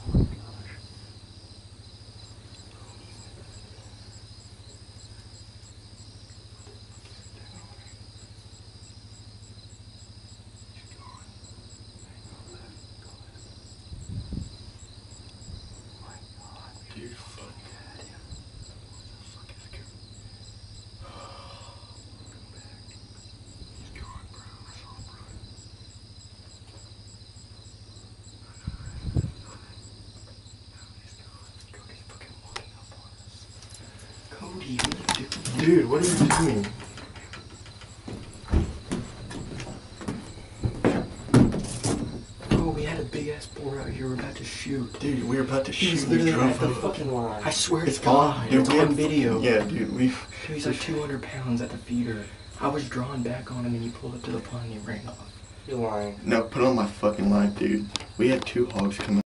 Dude, fuck. He's gone, bro. I saw him, bro. Cody's fucking walking up on us. Cody, what are you doing? Dude, what are you doing? Bro, we had a big ass boar out here. We're about to shoot. Dude, we were about to shoot. He's literally at the fucking line. I swear it's gone. It's on video. Yeah, dude, Dude, he's like 200 pounds at the feeder. I was drawn back on him and he pulled up to the pond and he ran off. You're lying. No, put on my fucking line, dude. We had 2 hogs coming.